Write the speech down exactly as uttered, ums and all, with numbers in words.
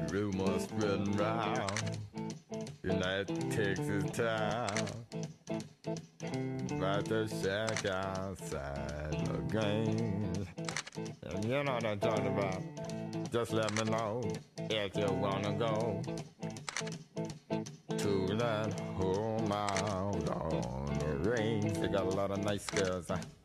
Rumors spreading round in that Texas town about the shack outside the game. And you know what I'm talking about. Just let me know if you wanna go to that home out on the range. They got a lot of nice girls. Huh?